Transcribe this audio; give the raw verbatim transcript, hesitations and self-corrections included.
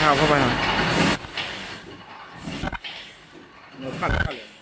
ครับเข้าไปครับ我看了看了。